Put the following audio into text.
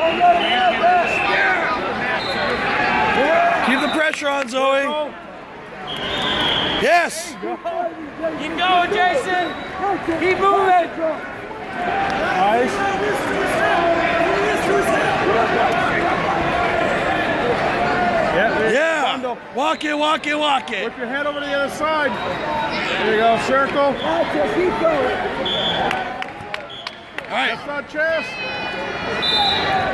Keep the pressure on, Zoe. Yes. Keep going, Jason. Keep moving. Nice. Yeah. Walk it, walk it, walk it. Put your head over to the other side. There you go, circle. Keep going. All right. That's not chest.